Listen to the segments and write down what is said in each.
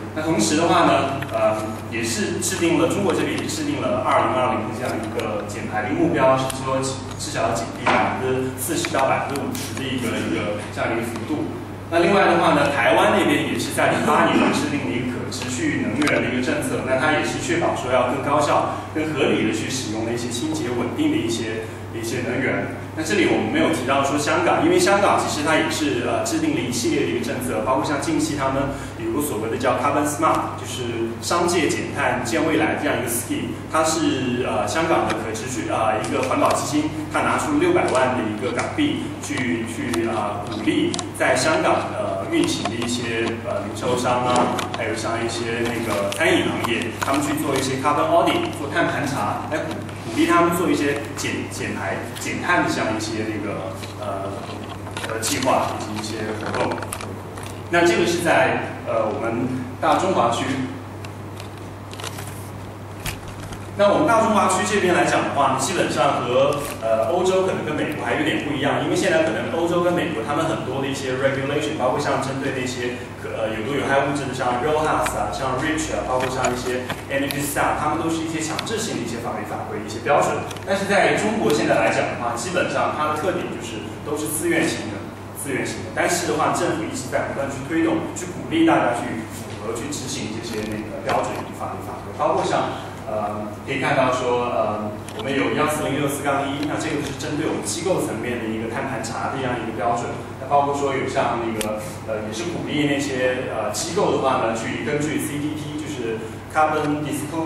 那同时的话呢，也是制定了中国这边也制定了2020的这样一个减排的一个目标，是说至少要减低40%到50%的一个这样一个幅度。那另外的话呢，台湾那边也是在08年制定了一个可持续能源的一个政策，那它也是确保说要更高效、更合理的去使用的一些清洁稳定的一些能源。那这里我们没有提到说香港，因为香港其实它也是制定了一系列的一个政策，包括像近期他们有个所谓的叫 Carbon Smart， 就是商界减碳建未来这样一个 scheme， 它是香港的可持续一个环保基金，它拿出600万的一个港币去鼓励在香港运行的一些零售商啊，还有像一些那个餐饮行业，他们去做一些 carbon audit， 做碳盘查，来鼓励他们做一些减碳的这样一些那个计划以及一些活动。那这个是在我们大中华区。那我们大中华区这边来讲的话，基本上和欧洲可能跟美国还有点不一样，因为现在可能欧洲跟美国他们很多的一些 regulation， 包括像针对那些有毒有害物质的，像 RoHS 啊，像 REACH 啊，包括像一些 Energy Star， 他们都是一些强制性的一些法律法规一些标准。但是在中国现在来讲的话，基本上它的特点就是都是自愿型的。但是的话，政府一直在不断去推动，去鼓励大家去符合、去执行这些那个标准与法律法规，包括像可以看到说我们有14064-1，那这个是针对我们机构层面的一个碳盘查的这样一个标准。那包括说有像那个也是鼓励那些机构的话呢，去根据 CDP， 就是 Carbon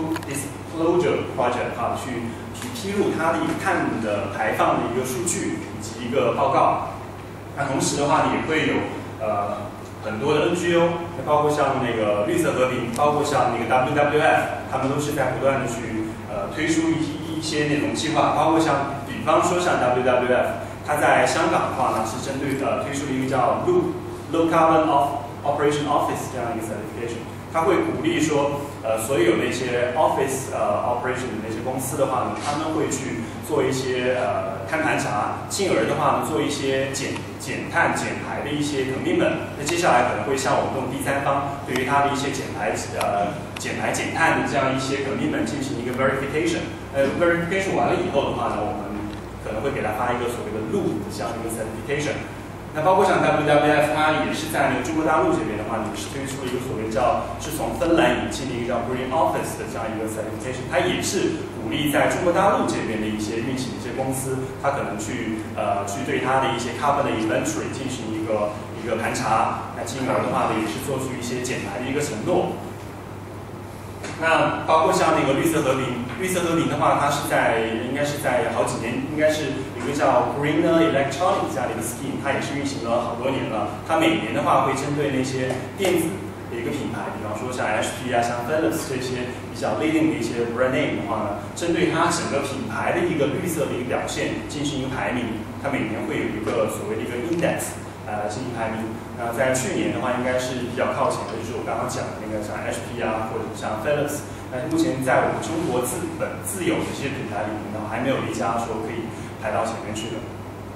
Disclosure Project 去披露它的一个碳的排放的一个数据以及一个报告。那同时的话，也会有很多的 NGO， 包括像那个绿色和平，包括像那个 WWF， 他们都是在不断的去推出一些那种计划，包括像比方说像 WWF， 它在香港的话呢是针对推出了一个叫 Low Carbon Operation Office 这样一个 certification， 它会鼓励说所有那些 office operation 的那些公司的话呢，他们会去做一些碳盘查，进而的话呢做一些减碳减排的一些 commitment。那接下来可能会像我们这种第三方对于它的一些减碳的这样一些 commitment 进行一个 verification。verification 完了以后的话呢，我们可能会给它发一个所谓的 loop 的这样一个 certification。那包括像 WWF， 它也是在那个中国大陆这边的话，也是推出了一个所谓是从芬兰引进的一个叫 Green Office 的这样一个 certification， 它也是鼓励在中国大陆这边的一些运行的一些公司，它可能去对它的一些 carbon 的 inventory 进行一个盘查，那进而的话呢，也是做出一些减排的一个承诺。那包括像那个绿色和平的话，它应该是在好几年，应该是有一个叫 Greener Electronics 这样的一个 scheme， 它也是运行了好多年了。它每年的话会针对那些电子的一个品牌，比方说像 HP 啊、像 Philips 这些比较 leading 的一些 brand name 的话呢，针对它整个品牌的一个绿色的一个表现进行一个排名，它每年会有一个所谓的一个 index。进行排名。那在去年的话，应该是比较靠前的，就是我刚刚讲的那个像 HP 啊，或者像 Philips。但是目前在我们中国自有的这些品牌里面呢，还没有一家说可以排到前面去的。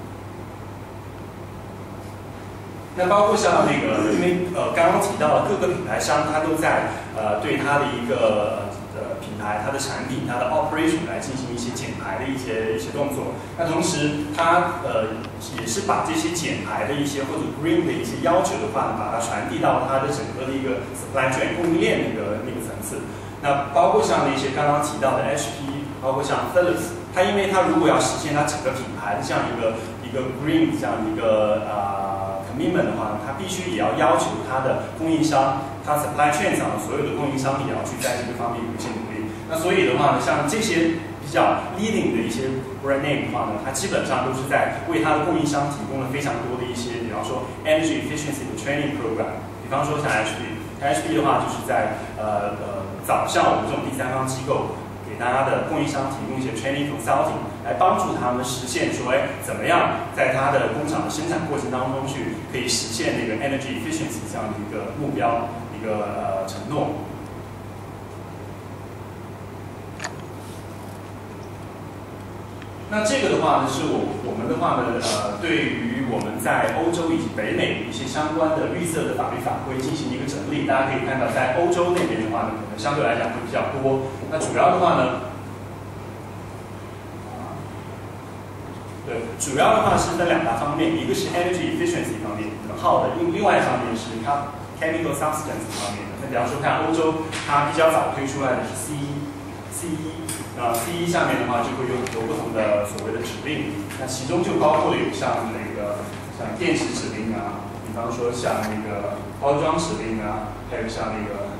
那包括像那个，因为刚刚提到了各个品牌商，它都在对它的一个品牌、它的产品、它的 operation 来进行一些减排的一些动作。那同时，它也是把这些减排的一些或者 green 的一些要求的话，把它传递到它的整个的一个 supply chain 供应链那个层次。那包括像那些刚刚提到的 HP， 包括像 Philips， 因为它如果要实现它整个品牌的这样一个 green 这样一个commitment 的话，它必须也要求它的供应商，它 supply chain 上的所有的供应商也要去在这个方面有一些努力。那所以的话呢，像这些比较 leading 的一些 brand name 的话呢，它基本上都是在为它的供应商提供了非常多的一些，比方说 energy efficiency 的 training program。比方说像 HP 的话，就是在找像我们这种第三方机构，给大家的供应商提供一些 training consulting， 来帮助他们实现说，怎么样在他的工厂的生产过程当中可以实现那个 energy efficiency 这样的一个目标，一个承诺。那这个的话呢，是我们的话呢，对于我们在欧洲以及北美一些相关的绿色的法律法规进行一个整理。大家可以看到，在欧洲那边的话呢，可能相对来讲会比较多。那主要的话呢，主要的话是分2大方面，一个是 energy efficiency 方面，能耗的；另外一方面是它 chemical substance 方面的。那比方说看欧洲，它比较早推出来的是 CE 下面的话就会有很多不同的所谓的指令，那其中就包括了有像像电池指令啊，比方说像包装指令啊，还有像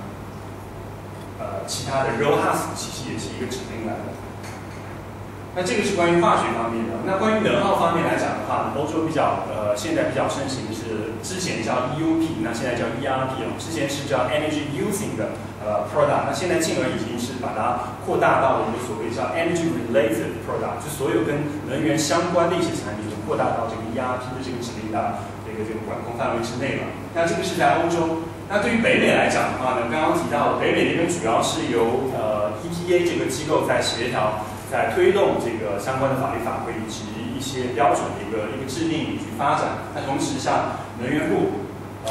其他的 RoHS 其实也是一个指令来的。那这个是关于化学方面的。那关于能耗方面来讲的话，欧洲现在比较盛行是之前叫 EUP， 那现在叫 ERP 了。之前是叫 Energy Using 的product， 那现在进而已经是把它扩大到了一个所谓叫 Energy Related product， 就所有跟能源相关的一些产品，扩大到这个 ERP 的这个指令的这个管控范围之内了。那这个是在欧洲。那对于北美来讲的话呢，刚刚提到的北美那边主要是由EPA 这个机构在协调。在推动这个相关的法律法规以及一些标准的一个制定以及发展。那同时，像能源部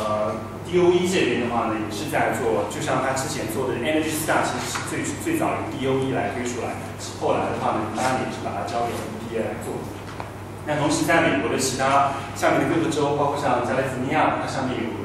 DOE 这边的话呢，也是在做，就像他之前做的 Energy Star， 其实是最早由 DOE 来推出来，后来的话呢，当然也是把它交给 EPA 来做。那同时，在美国的其他下面的各个州，包括像加利福尼亚，它上面有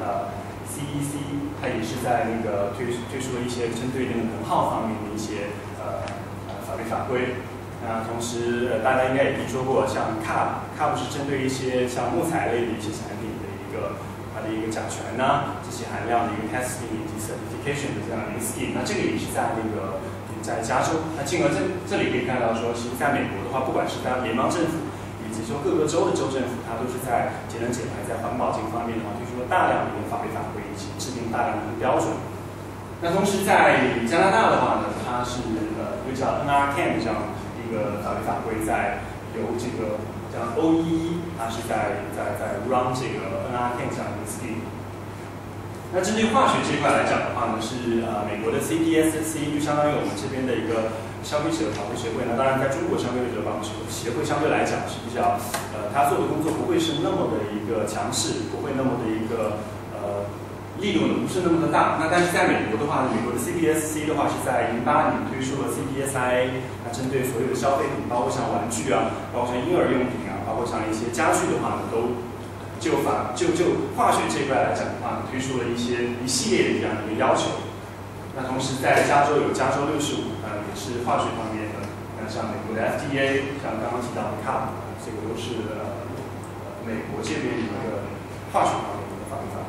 CEC， 它也是在推出了一些针对能耗方面的一些法律法规。那同时，大家应该也听说过，像 CARB 是针对一些像木材类的一些产品的它的一个甲醛呐、这些含量的一个 testing 以及 certification 的这样的一个 scheme。那这个也是在加州。那进而这里可以看到说，其实在美国的话，不管是在联邦政府以及说各个州的州政府，它都是在节能减排、在环保这个方面的话，推出了大量的一个法律法规以及制定大量的标准。那同时在加拿大的话呢，它是一个叫 NR10 这样一个法律法规，由这个叫 OEE， 它是在 run 这个 NR10 这样一个 scheme。那针对化学这一块来讲的话呢，是美国的 CPSC， 就相当于我们这边的一个消费者保护协会呢。当然，在中国消费者保护协会相对来讲是比较他做的工作不会是那么的一个强势，不会那么的一个力度呢不是那么的大。那但是在美国的话呢，美国的 CPSC 的话是在2008年推出了 CPSIA， 那针对所有的消费品，包括像玩具啊，包括像婴儿用品啊，包括像一些家具的话呢，都就化学这一块来讲的话呢，推出了一系列的这样一个要求。那同时在加州有加州65，也是化学方面的。那像美国的 FDA， 像刚刚提到的 CARB， 这个都是美国这边的一个化学方面的法律法规。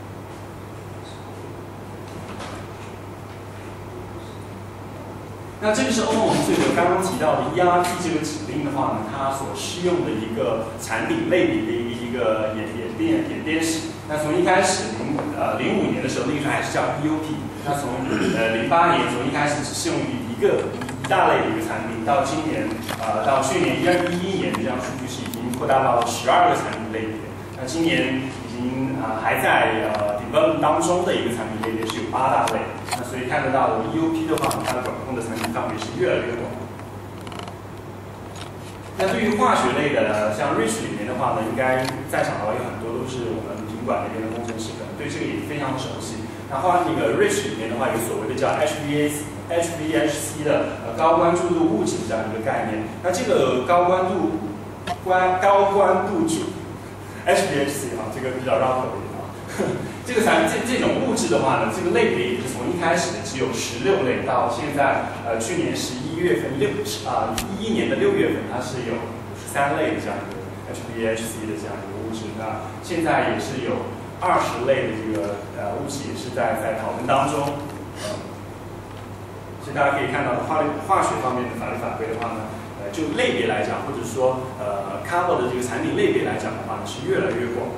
那这个是欧盟这个刚刚提到的 ERP 这个指令的话呢，它所适用的一个产品类别的一个演变史。那从一开始05年的时候，那个时候还是叫 EUP。那从08年从一开始只适用于一大类的一个产品，到今年到去年2011年这样数据是已经扩大到12个产品类别。那今年已经还在develop 当中的一个产品类别是有8大类。那所以看得到 EUP 的话，它的管控的产品范围是越来越广。那对于化学类的，像 REACH 里面的话呢，应该在场的话有很多都是我们品管那边的工程师，可能对这个也非常的熟悉。那REACH 里面的话，有所谓的叫 HVAC 的高关注度物质这样一个概念。那这个高关度 HVAC 这个比较绕口一点这种物质的话呢，这个类别也是从一开始的只有16类，到现在去年11月份11年的6月份，它是有53类的这样一个 HVAC 的这样一个物质。那现在也是有20类的这个物质也是在讨论当中。所以大家可以看到，化学方面的法律法规的话呢，就类别来讲，或者说cover 的这个产品类别来讲的话呢，是越来越广的。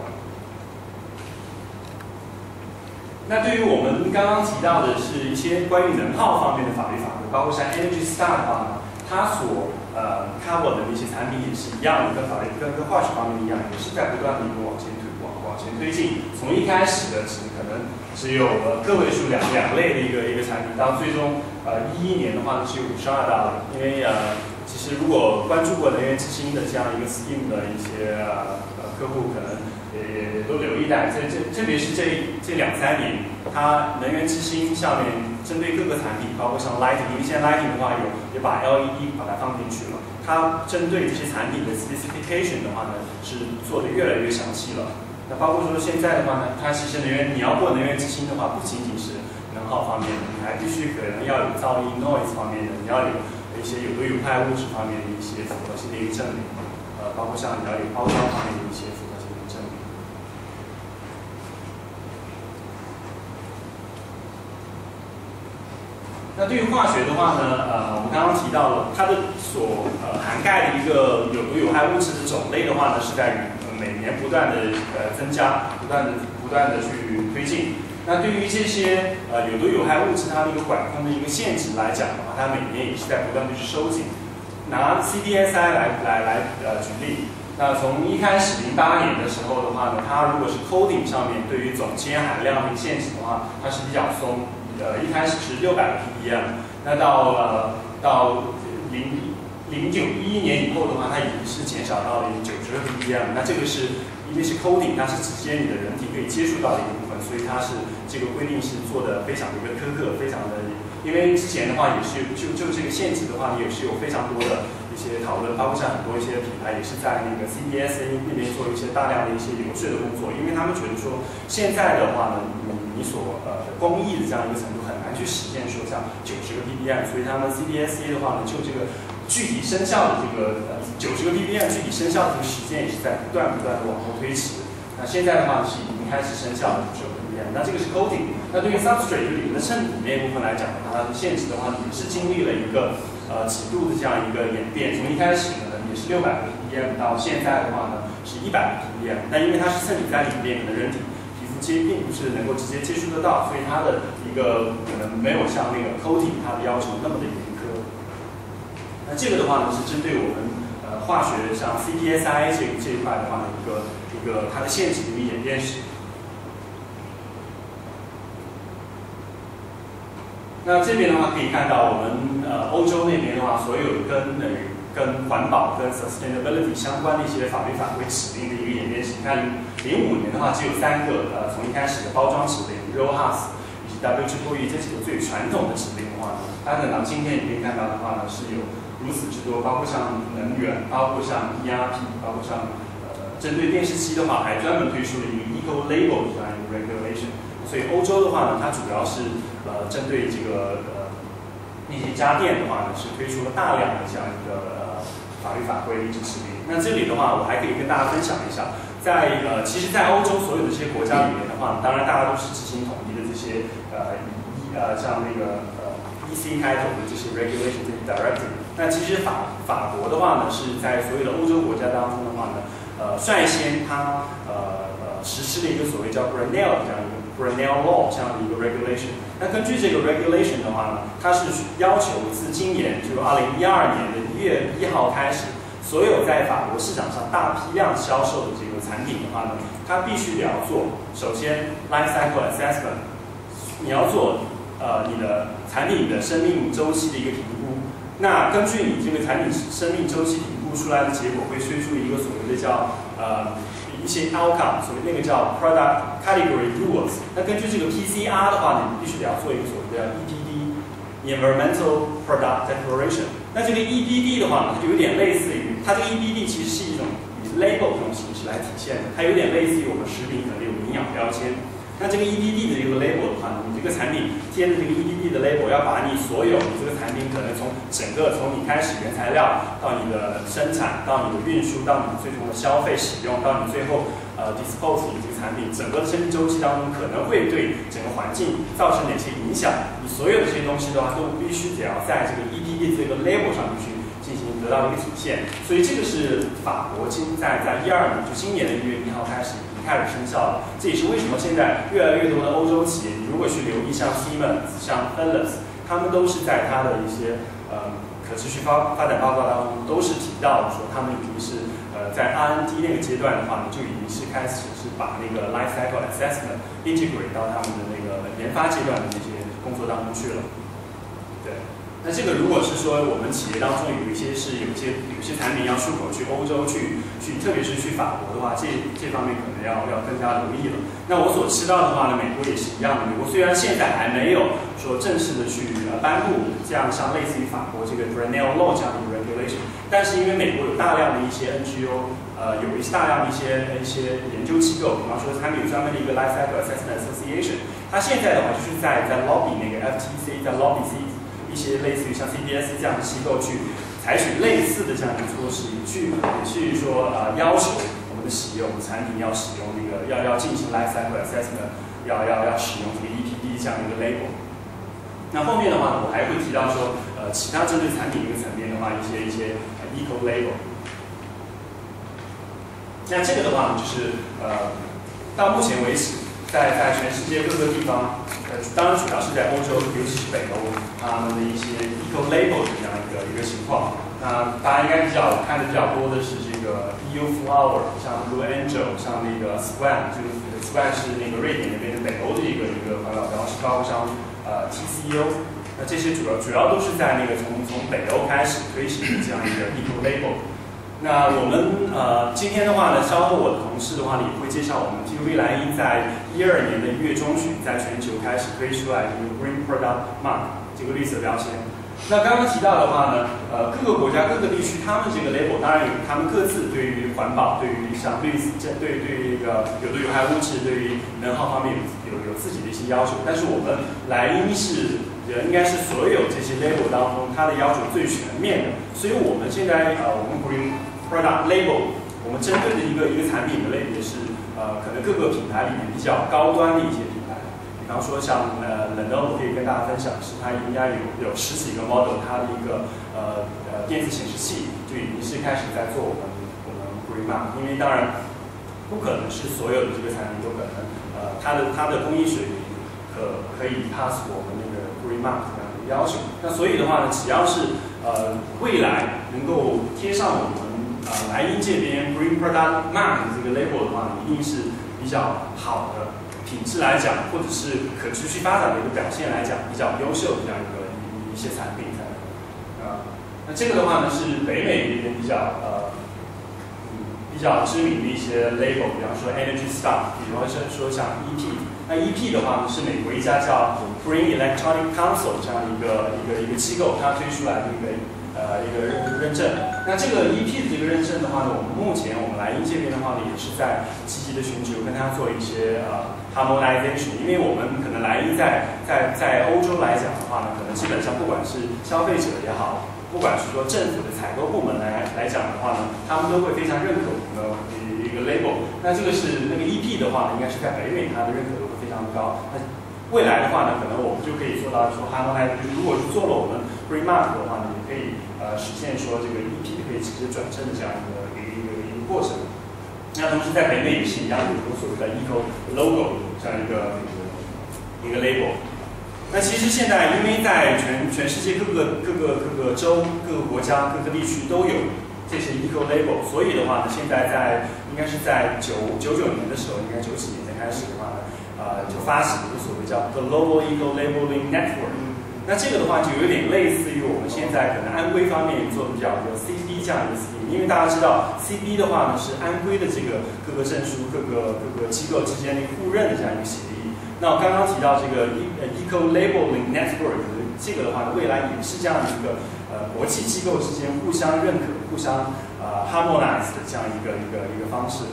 那对于我们刚刚提到的是一些关于能耗方面的法律法规，包括像 Energy Star 的话呢，它所cover 的那些产品也是一样的，跟化学方面一样，也是在不断的一个往前推进。从一开始的可能只有个位数两类的一个产品，到最终11年的话呢是有52大类，因为其实如果关注过能源之星的这样一个 Steam 的一些客户，可能也都留意到，特别是这2-3年，它能源之星上面针对各个产品，包括像 Lighting， 因为现在 Lighting 的话也把 LED 把它放进去了，它针对这些产品的 specification 的话呢，是做的越来越详细了。那包括说现在的话呢，它其实你要过能源之星的话，不仅仅是能耗方面的，你还必须可能要有噪音 noise 方面的，你要有一些有毒有害物质方面的一些符合性的一个证明，包括像你要有包装方面的一些符合性的证明。那对于化学的话呢，我们刚刚提到了它的所涵盖的一个有毒有害物质的种类的话呢，是在于每年不断的增加，不断的去推进。那对于这些有毒有害物质它的一个管控的一个限制来讲的话，它每年也是在不断的去收紧。拿 CDSI 来举例，那从一开始08年的时候的话呢，它如果是 coding 上面对于总铅含量的一个限制的话，它是比较松。一开始是600个 ppm， 那到0911年以后的话，它已经是减少到了90个 ppm。那这个是因为是 coding， 它是直接你的人体可以接触到的一个部分，所以它是这个规定是做的非常的一个苛刻，非常的。因为之前的话也是就这个限制的话，也是有非常多的一些讨论，包括像很多一些品牌也是在那个 CDSA 那边做一些大量的一些游说的工作，因为他们觉得说现在的话呢，你所工艺的这样一个程度很难去实现说像90个 ppm， 所以他们 CDSA 的话呢，就这个具体生效的这个90个 ppm 具体生效的这个时间也是在不断的往后推迟。那现在的话是已经开始生效的90个 ppm， 那这个是 coating。那对于 substrate 就里面的衬底那部分来讲的话，它的限制的话也是经历了一个几度的这样一个演变，从一开始呢也是600个 ppm， 到现在的话呢是100个 ppm。但因为它是衬底在里面，可能人体皮肤并不是能够直接接触得到，所以它的一个可能没有像那个 coating 它的要求那么的严苛。那这个的话呢是针对我们化学像 CDSI 这一块的话呢一个它的限制的一个演变史。那这边的话可以看到，我们欧洲那边的话，所有跟环保、跟 sustainability 相关的一些法律法规指令的一个演变史。你看，05年的话只有3个，从一开始的包装指令 RoHS 以及 WEEE 这几个最传统的指令的话呢，它等到今天你可以看到的话呢，是有如此之多，包括像能源，包括像 ERP， 包括像针对电视机的话，还专门推出了一个 Eco Label 这样一个 regulation。所以欧洲的话呢，它主要是针对这个那些家电的话呢，是推出了大量的这样一个法律法规一直指令。那这里的话，我还可以跟大家分享一下，其实，在欧洲所有的这些国家里面的话，当然大家都是执行统一的这些像那个EC 开头的这些 regulation 这些 directive。那其实法国的话呢，是在所有的欧洲国家当中的话呢，率先它实施了一个所谓叫 Grenelle 这样一个 Grenelle Law 这样的一个 regulation。那根据这个 regulation 的话呢，它是要求自今年就2012年的1月1号开始，所有在法国市场上大批量销售的这个产品的话呢，它必须得要做，首先 life cycle assessment， 你要做你的产品的生命周期的一个评估。那根据你这个产品生命周期评估出来的结果，会推出一个所谓的叫一些 outcome， 所谓那个叫 product category rules。那根据这个 PCR 的话呢，你必须得要做一个所谓的 EPD，Environmental Product Declaration。那这个 EPD 的话呢，它就有点类似于，它这个 EPD 其实是一种以 label 这种形式来体现的，它有点类似于我们食品可能有营养标签。那这个 EPD 的一个 label 的话，你这个产品贴的这个 EPD 的 label 要把你所有你这个产品可能从你开始原材料到你的生产，到你的运输，到你最终的消费使用，到你最后dispose 你这个产品整个的生命周期当中可能会对整个环境造成哪些影响，你所有的这些东西的话都必须得要在这个 EPD 这个 label 上面去进行得到一个体现。所以这个是法国在12年，就今年的1月1号开始生效了。这也是为什么现在越来越多的欧洲企业，你如果去留意像 Siemens、像 Philips， 他们都是在它的一些可持续发展报告当中都是提到说，他们已经是在 R&D 那个阶段的话呢，就已经是开始是把那个 life cycle assessment integrate 到他们的那个研发阶段的那些工作当中去了。对， 那这个如果是说我们企业当中有一些产品要出口去欧洲特别是去法国的话，这方面可能要更加留意了。那我所知道的话呢，美国也是一样的。美国虽然现在还没有说正式的去颁布这样像类似于法国这个 Grenell Law 这样的一个 regulation， 但是因为美国有大量的一些 NGO， 有大量的一些研究机构，比方说他们有专门的一个 Life Cycle Assessment Association， 它现在的话就是在 lobby 那个 FTC， 在 lobby 一些类似于像 CBS 这样的机构去采取类似的这样一个措施，去说要求我们的企业、我们产品要使用那个要进行 life cycle assessment， 要使用这个 EPD 这样的一个 label。那后面的话呢，我还会提到说其他针对产品一个层面的话，一些 eco label。那这个的话呢，就是到目前为止，在全世界各个地方。当然主要是在欧洲，尤其是北欧，他们的一些 eco label 的这样一个情况。那大家应该看的比较多的是这个 EU Flower， 像 Blue Angel， 像那个 Swan， 这个 Swan 是那个瑞典那边的北欧的一个环保标识，包括像TCO， 那这些主要都是在那个从北欧开始推行的这样一个 eco label。那我们今天的话呢，稍后我的同事的话呢也会介绍我们 TUV 莱茵在2012年的1月中旬在全球开始推出来这个 Green Product Mark 这个绿色标签。那刚刚提到的话呢，各个国家各个地区他们这个 label 当然有他们各自对于环保、对于像对于这个有害物质、对于能耗方面有自己的一些要求，但是我们莱茵应该是所有这些 label 当中它的要求最全面的，所以我们现在我们 Green Product Label 我们针对的一个产品的类别是可能各个品牌里面比较高端的一些品牌，比方说像Lenovo 可以跟大家分享是它应该有10几个 model， 它的一个电子显示器就已经是开始在做我们 Green Mark， 因为当然不可能是所有的这个产品都可能它的工艺水平可以 pass 我们那个 Green Mark 这样的要求。那所以的话呢，只要是未来能够贴上我们莱茵这边 Green Product Mark 这个 label 的话呢，一定是比较好的品质来讲，或者是可持续发展的一个表现来讲，比较优秀的这样一些产品才能那这个的话呢，是北美这边比较知名的一些 label， 比方说 Energy Star， 比方说像 EP。那 EP 的话呢，是美国一家叫 Green Electronic Council 这样一个机构，它推出来的一个认证。那这个 EP 的这个认证的话呢，我们莱茵这边的话呢，也是在积极的寻求跟它做一些harmonization， 因为我们可能莱茵在欧洲来讲的话呢，可能基本上不管是消费者也好，不管是说政府的采购部门来讲的话呢，他们都会非常认可我们的一个 label。那这个是那个 EP 的话呢，应该是在北美它的认可度会非常高。那未来的话呢，可能我们就可以做到说 harmonization， 如果是做了我们 Green Mark 的话呢，也可以实现说这个 EP 可以直接转正的这样一个过程。那同时在北美也是一样，有所谓的 Eco Logo 这样一个 label。那其实现在因为在全世界各个州、各个国家、各个地区都有这些 Eco Label， 所以的话呢，现在应该是在99年的时候，应该90几年开始的话呢，就发起一个所谓叫 Global Eco Labeling Network。那这个的话就有点类似于我们现在可能安规方面做的比较有 CB 这样一个 scheme， 因为大家知道 CB 的话呢是安规的这个各个证书、各个机构之间的互认的这样一个协议。那我刚刚提到这个 Eco Labeling Network 这个的话呢，未来也是这样一个国际机构之间互相认可、互相harmonize 的这样一个方式。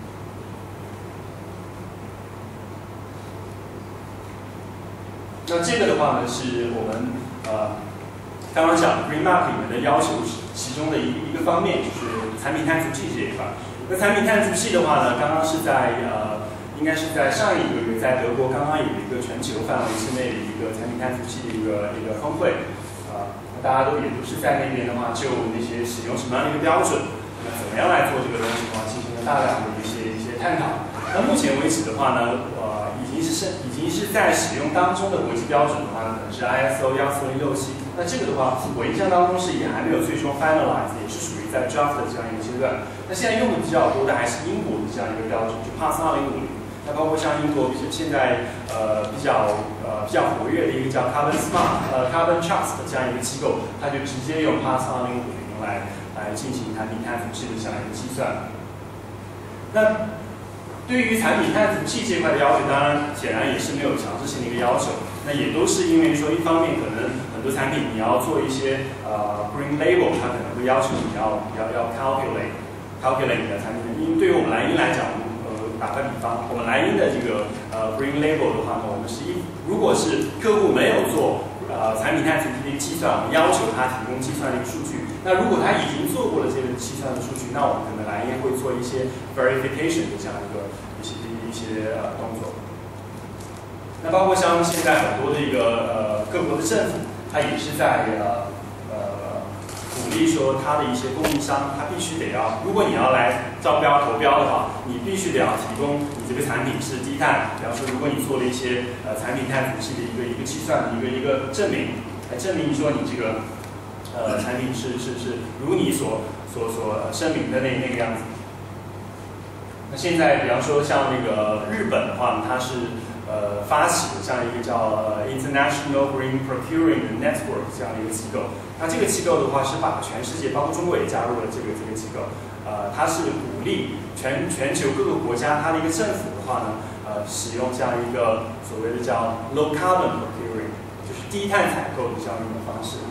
那这个的话呢，是我们刚刚讲 Green Mark 里面的要求其中的一个方面，就是产品碳足迹这一块。那产品碳足迹的话呢，刚刚是在应该是在上一个月，在德国刚刚有一个全球范围之内的一个产品碳足迹的一个峰会大家也都是在那边的话，就那些使用什么样的一个标准，那怎么样来做这个东西的话，进行了大量的一些探讨。那目前为止的话呢，已经是在使用当中的国际标准的话呢，可能是 ISO 14067。那这个的话，我印象当中是也还没有最终 finalize， 也是属于在 draft 的这样一个阶段。那现在用的比较多的还是英国的这样一个标准，就 PAS 2050。那那包括像英国现在比较活跃的一个叫 Carbon Trust 的这样一个机构，它就直接用 Pass On 0.0来进行产品碳足迹的这样一个计算。那对于产品碳足迹这块的要求，当然显然也是没有强制性的一个要求。那也都是因为说，一方面可能很多产品你要做一些green label， 它可能会要求你要 calculate 你的产品。因为对于我们莱茵来讲，打个比方，我们莱茵的这个green label 的话呢，我们如果是客户没有做产品碳足迹的一个计算，我们要求他提供计算的一个数据。那如果他已经做过了这个计算的数据，那我们可能莱茵会做一些 verification 的这样一些动作。那包括像现在很多的一个各国的政府，它也是在鼓励说它的一些供应商，它必须得要，如果你要来招标投标的话，你必须得要提供你这个产品是低碳。比方说，如果你做了一些产品碳足迹的一个计算的一个证明，来证明说你这个产品是如你所声明的那个样子。那现在比方说像那个日本的话，它是发起的这样一个叫International Green Procuring Network 这样的一个机构。那这个机构的话是把全世界，包括中国也加入了这个机构。它是鼓励全球各个国家它的一个政府的话呢，使用这样一个所谓的叫 Low Carbon Procuring， 就是低碳采购的这样一种方式。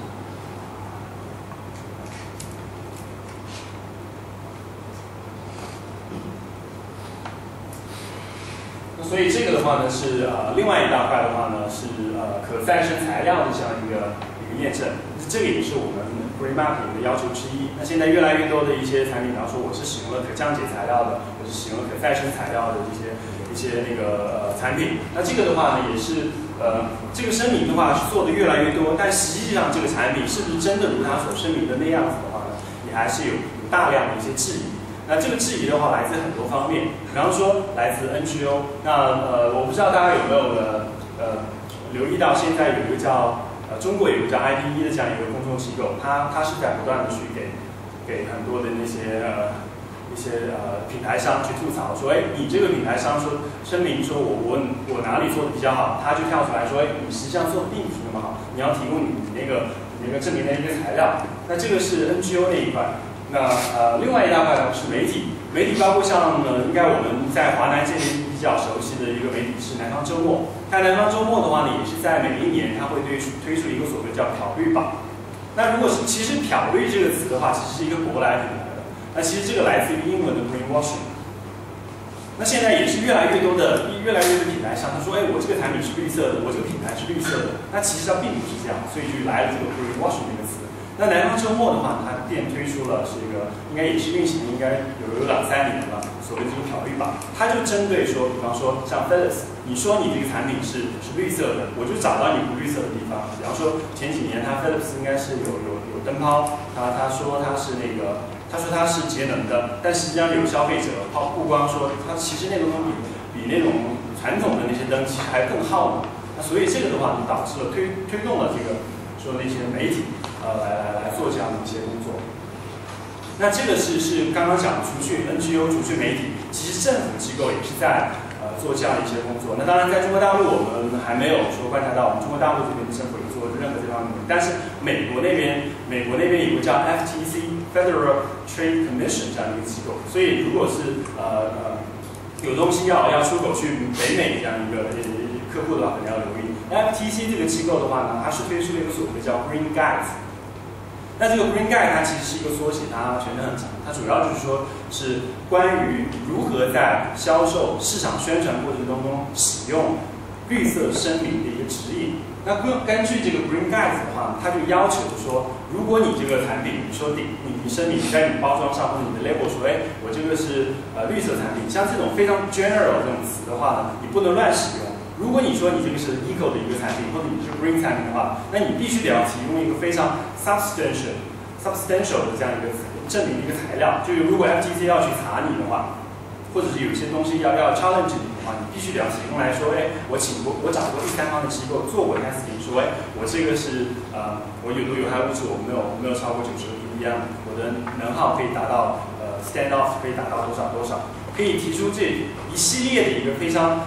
所以这个的话呢是另外一大块的话呢是可再生材料的这样一个验证，这个也是我们 Green Mapping 的要求之一。那现在越来越多的一些产品，比方说我是使用了可降解材料的，我是使用了可再生材料的一些那个产品。那这个的话呢也是这个声明的话是做的越来越多，但实际上这个产品是不是真的如它所声明的那样子的话呢，也还是有大量的一些质疑。那这个质疑的话来自很多方面，比方说来自 NGO。那我不知道大家有没有留意到，现在有一个叫中国有一个叫 IPE 的这样一个公众机构，它是在不断的去给很多的那些一些品牌商去吐槽说，哎，你这个品牌商说声明说我哪里做的比较好，他就跳出来说，哎，你实际上做的并不是那么好，你要提供你那个证明的一个材料。那这个是 NGO 那一块。那另外一大块呢是媒体包括像应该我们在华南这边比较熟悉的一个媒体是南方周末。它南方周末的话呢，也是在每一年它会推出一个所谓叫漂绿榜。那如果是其实漂绿这个词的话，其实是一个舶来品来的。那其实这个来自于英文的 greenwashing。那现在也是越来越多的品牌商，他说，哎，我这个产品是绿色的，我这个品牌是绿色的。那其实它并不是这样，所以就来了这个 greenwashing 这个词。那南方周末的话，它店推出了这个，应该也是运行应该有2-3年了，所谓这个漂绿榜，它就针对说，比方说像 Philips， 你说你这个产品是绿色的，我就找到你不绿色的地方。比方说前几年它 Philips 应该是有灯泡，他说它是节能的，但实际上有消费者曝光说，它其实那个东西比那种传统的那些灯其实还更耗能。那所以这个的话，就导致了推动了这个说那些媒体。来做这样的一些工作。那这个是刚刚讲的，除去 NGO， 除去媒体，其实政府机构也是在做这样的一些工作。那当然，在中国大陆我们还没有说观察到，我们中国大陆这边的政府有做任何这方面的，但是美国那边有个叫 FTC Federal Trade Commission 这样的一个机构，所以如果是有东西要出口去北美这样一个客户的话，可能要留意。FTC 这个机构的话呢，它是推出了一个所谓叫 Green Guide。那这个 Green Guide 它其实是一个缩写，它全称很长，它主要就是说是关于如何在销售、市场宣传过程当中使用绿色声明的一个指引。那根据这个 Green Guide 的话，它就要求说，如果你这个产品，你说你声明在你包装上或者你的 label 说，哎，我这个是绿色产品，像这种非常 general 这种词的话呢，你不能乱使用。如果你说你这个是 eco 的一个产品，或者你是 green 产品的话，那你必须得要提供一个非常 substantial 的这样一个证明的一个材料。就是如果 FTC 要去查你的话，或者是有些东西要 challenge 你的话，你必须得要提供来说，哎，我找过第三方的机构做过 testing， 说，哎，我这个是我有毒有害物质我没有超过90 ppm， 我的能耗可以达到stand off 可以达到多少多少。 可以提出这一系列的一个非常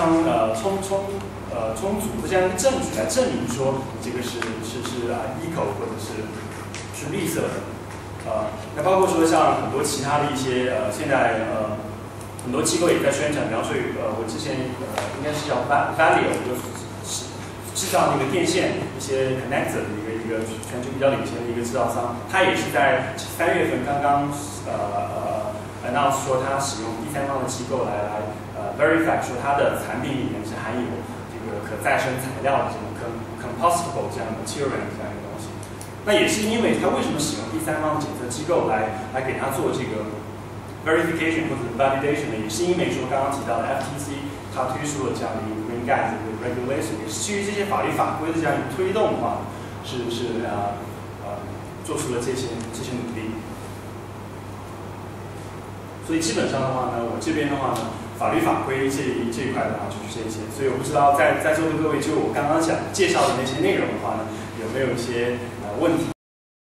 充足的这样一个证据来证明说你这个是eco 或者是绿色的。那包括说像很多其他的一些现在很多机构也在宣传，比方说我之前应该是叫 Valeo， 就是制造那个电线一些 connector 的一个全球比较领先的一个制造商，它也是在3月份刚刚announce 说它使用第三方的机构来verify 说它的产品里面是含有这个可再生材料的这种 compostable 这样的 material 这样一个东西。那也是因为它为什么使用第三方检测机构来给它做这个 verification 或者 validation 呢？也是因为说刚刚提到的 FTC 它推出了这样的一个 green gas 的 regulation， 也是基于这些法律法规的这样一个推动的话，做出了这些努力。所以基本上的话呢，我这边的话呢，法律法规这一块的话就是这些。所以我不知道在座的各位就我刚刚介绍的那些内容的话呢，有没有一些问题？